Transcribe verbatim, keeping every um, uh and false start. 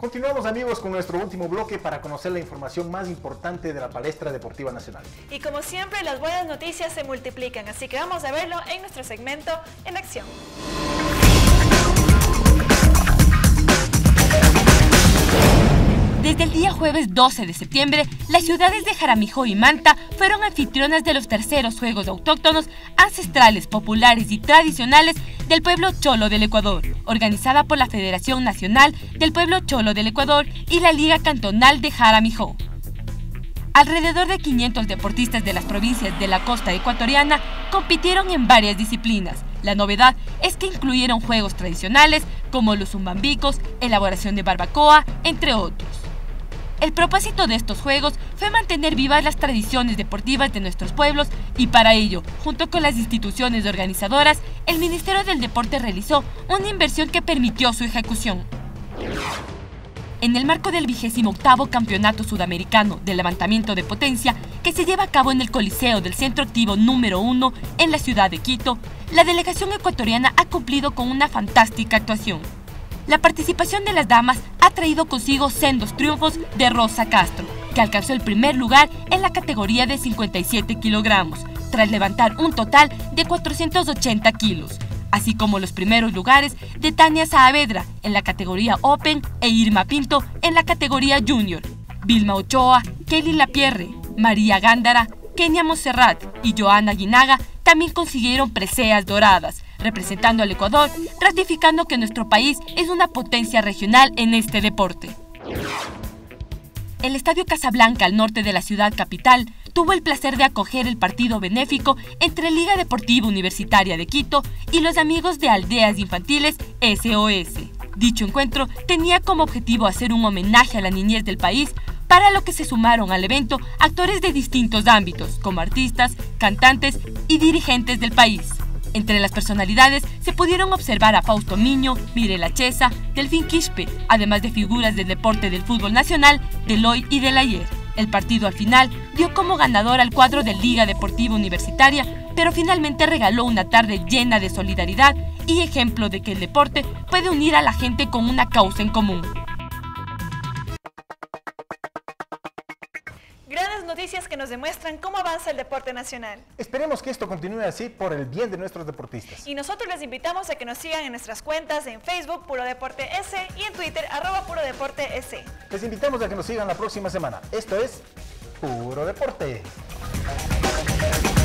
Continuamos, amigos, con nuestro último bloque para conocer la información más importante de la palestra deportiva nacional. Y como siempre, las buenas noticias se multiplican, así que vamos a verlo en nuestro segmento En Acción. Desde el día jueves doce de septiembre, las ciudades de Jaramillo y Manta fueron anfitrionas de los terceros Juegos Autóctonos, Ancestrales, Populares y Tradicionales del Pueblo Cholo del Ecuador, organizada por la Federación Nacional del Pueblo Cholo del Ecuador y la Liga Cantonal de Jaramillo. Alrededor de quinientos deportistas de las provincias de la costa ecuatoriana compitieron en varias disciplinas. La novedad es que incluyeron juegos tradicionales como los zumbambicos, elaboración de barbacoa, entre otros. El propósito de estos juegos fue mantener vivas las tradiciones deportivas de nuestros pueblos y para ello, junto con las instituciones organizadoras, el Ministerio del Deporte realizó una inversión que permitió su ejecución. En el marco del vigésimo octavo Campeonato Sudamericano de Levantamiento de Potencia, que se lleva a cabo en el Coliseo del Centro Activo número uno en la ciudad de Quito, la delegación ecuatoriana ha cumplido con una fantástica actuación. La participación de las damas ha traído consigo sendos triunfos de Rosa Castro, que alcanzó el primer lugar en la categoría de cincuenta y siete kilogramos, tras levantar un total de cuatrocientos ochenta kilos, así como los primeros lugares de Tania Saavedra en la categoría Open e Irma Pinto en la categoría Junior. Vilma Ochoa, Kelly Lapierre, María Gándara, Kenia Monserrat y Joana Guinaga también consiguieron preseas doradas, representando al Ecuador, ratificando que nuestro país es una potencia regional en este deporte. El Estadio Casablanca, al norte de la ciudad capital, tuvo el placer de acoger el partido benéfico entre Liga Deportiva Universitaria de Quito y los amigos de Aldeas Infantiles S O S. Dicho encuentro tenía como objetivo hacer un homenaje a la niñez del país, para lo que se sumaron al evento actores de distintos ámbitos, como artistas, cantantes y dirigentes del país. Entre las personalidades se pudieron observar a Fausto Miño, Mirela Chesa, Delfín Quispe, además de figuras del deporte del fútbol nacional, del hoy y del ayer. El partido al final dio como ganador al cuadro de Liga Deportiva Universitaria, pero finalmente regaló una tarde llena de solidaridad y ejemplo de que el deporte puede unir a la gente con una causa en común. Grandes noticias que nos demuestran cómo avanza el deporte nacional. Esperemos que esto continúe así por el bien de nuestros deportistas. Y nosotros les invitamos a que nos sigan en nuestras cuentas en Facebook Puro Deporte S y en Twitter arroba Puro Deporte S. Les invitamos a que nos sigan la próxima semana. Esto es Puro Deporte.